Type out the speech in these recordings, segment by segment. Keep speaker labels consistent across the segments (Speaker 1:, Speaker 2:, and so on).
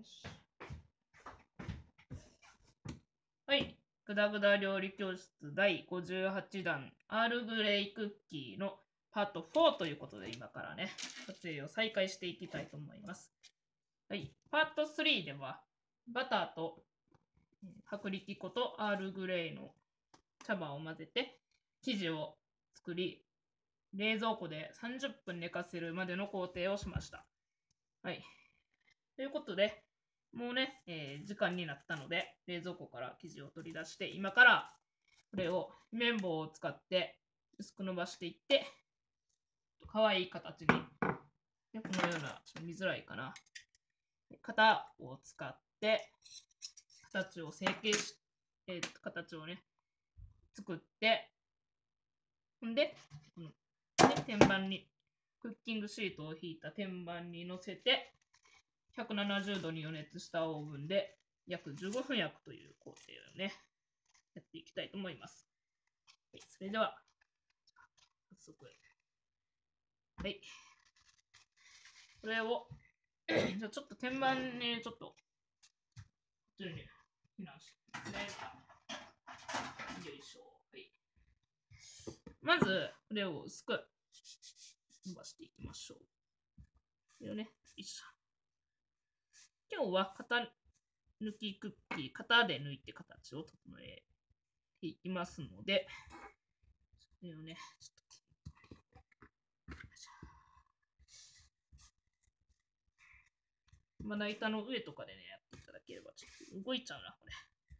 Speaker 1: よし。はい。グダグダ料理教室第58弾アールグレイクッキーのパート4ということで今からね、撮影を再開していきたいと思います。はい。パート3ではバターと薄力粉とアールグレイの茶葉を混ぜて生地を作り、冷蔵庫で30分寝かせるまでの工程をしました。はい。ということで、もうね、時間になったので、冷蔵庫から生地を取り出して、今からこれを綿棒を使って薄く伸ばしていって、可愛い形に、このような、ちょっと見づらいかな。型を使って、形を成形し、形をね、作って、んで、天板に、クッキングシートを引いた天板に乗せて、170度に予熱したオーブンで約15分焼くという工程をね、やっていきたいと思います。はい、それでは、早速。はい。これを、じゃあちょっと天板にちょっと、こっちに避難してますね。よいしょ。はい。まず、これを薄く伸ばしていきましょう。これをね、よいしょ。今日は型抜きクッキー、型で抜いて形を整えていきますので、これをね、ちょっとまな板の上とかでね、やっていただければ、ちょっと動いちゃうな、こ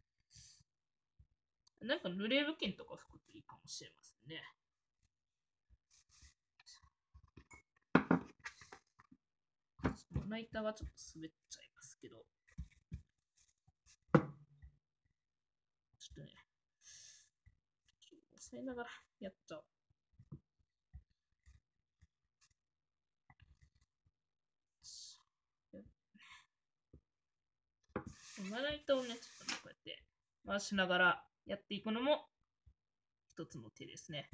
Speaker 1: れ。なんか濡れ布巾とか拭くといいかもしれませんね。まな板がちょっと滑っちゃいますけど。ちょっとね、押さえながらやっちゃおう。まな板をね、ちょっとこうやって回しながらやっていくのも一つの手ですね。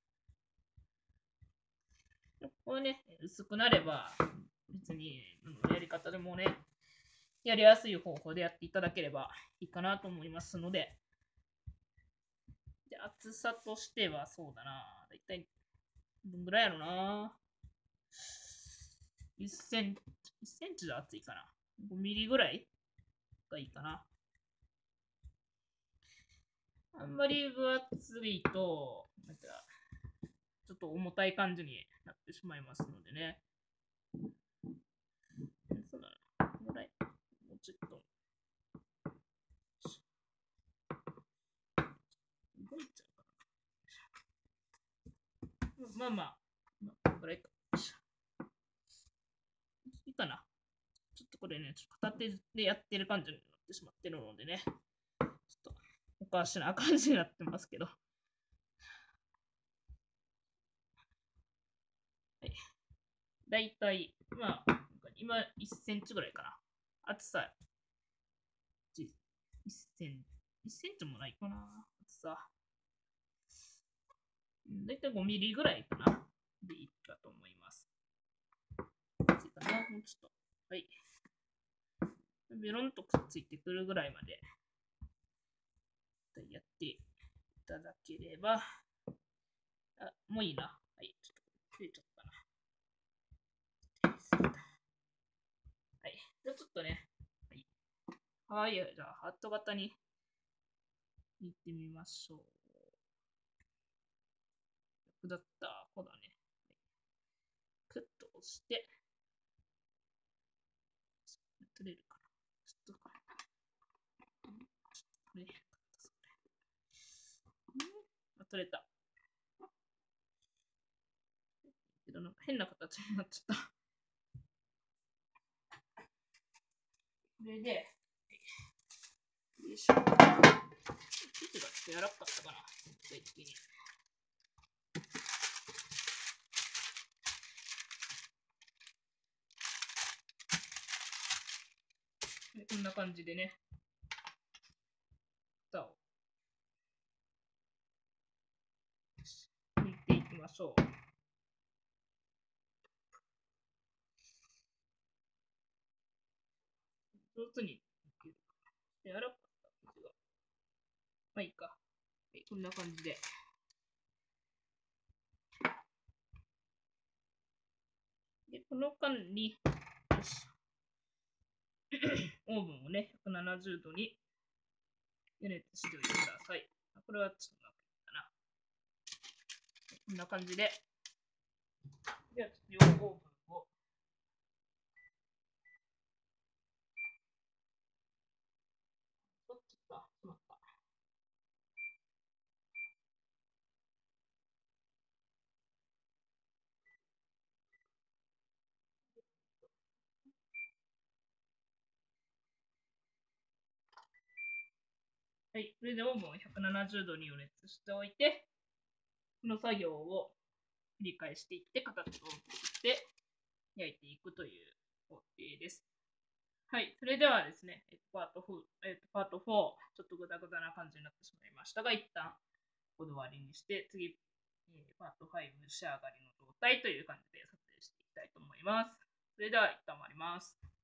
Speaker 1: これね、薄くなれば別にやり方でもね、やりやすい方法でやっていただければいいかなと思いますので、で厚さとしてはそうだな、だいたいどんぐらいやろな。1センチ、1センチで厚いかな。5ミリぐらいがいいかな。あんまり分厚いと、なんか、ちょっと重たい感じになってしまいますのでね。そうだな。このぐらい。もうちょっと。動いちゃうかな。まあまあ、このぐらいか。いいかな。ちょっとこれね、ちょっと片手でやってる感じになってしまってるのでね。ちょっとおかしな感じになってますけど。はい。だいたい、まあ、今1センチぐらいかな。厚さ1センチ、1センチもないかな。厚さ。だいたい5ミリぐらいかな。でいいかと思います。厚いかな。もうちょっと。はい。ベロンとくっついてくるぐらいまでやっていただければ。あ、もういいな。はい。ちょっと切れちゃったな。はい。じゃあちょっとね。はい。はい。じゃあハート型にいってみましょう。楽だった。こうだね。クッと押して。取れるかな。ちょっとこれ。取れた。けどなんか変な形になっちゃった。これで、よいしょ。生地がちょっと柔らかかったかな。全体的に。こんな感じでね。蓋を抜いていきましょう。 上手に柔らかかったが。まあいいか。はい、こんな感じで。で、この間に、よし。オーブンをね、170度に予熱しておいてください。これはちょっとうまくいったな。こんな感じで。では、ちょっとオーブンを。どっちか、しまった。はい、それでオーブンを170度に予熱しておいて、この作業を繰り返していって、形を作って焼いていくという工程です。はい、それではですね、パート4、ちょっとグダグダな感じになってしまいましたが、一旦ここで終わりにして、次、パート5仕上がりの状態という感じで撮影していきたいと思います。それでは一旦終わります。